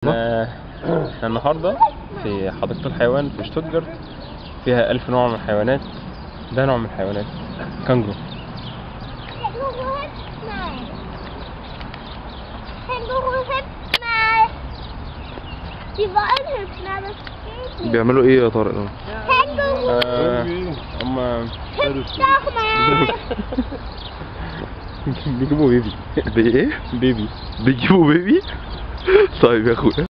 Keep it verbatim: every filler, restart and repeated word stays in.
احنا احنا النهارده في حديقة الحيوان في شتوتجارت، فيها ألف نوع من الحيوانات. ده نوع من الحيوانات كانجرو. بيعملوا ايه يا طارق؟ آه هم بيجيبوا بيبي. بايه؟ بيبي بيجيبوا بيبي؟ طيب يا اخويا.